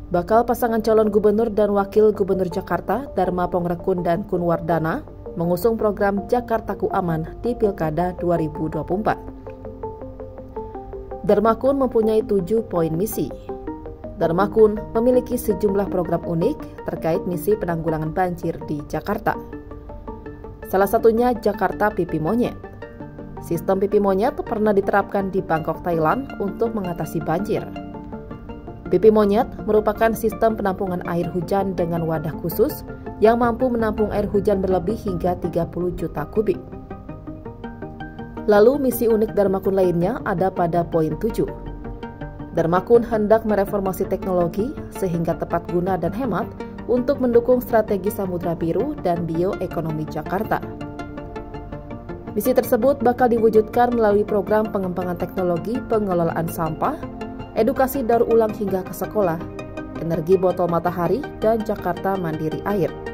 Bakal pasangan calon gubernur dan wakil gubernur Jakarta, Dharma Pongrekun dan Kun Wardana, mengusung program Jakartaku Aman di Pilkada 2024. Dharma Kun mempunyai 7 poin misi. Dharma Kun memiliki sejumlah program unik terkait misi penanggulangan banjir di Jakarta. Salah satunya Jakarta Pipi Monyet. Sistem pipi monyet pernah diterapkan di Bangkok, Thailand untuk mengatasi banjir. Pipi monyet merupakan sistem penampungan air hujan dengan wadah khusus yang mampu menampung air hujan berlebih hingga 30 juta kubik. Lalu misi unik Dharma Kun lainnya ada pada poin 7. Dharma Kun hendak mereformasi teknologi sehingga tepat guna dan hemat untuk mendukung strategi Samudra Biru dan bioekonomi Jakarta. Misi tersebut bakal diwujudkan melalui program pengembangan teknologi pengelolaan sampah, edukasi daur ulang hingga ke sekolah, energi botol matahari, dan Jakarta Mandiri Air.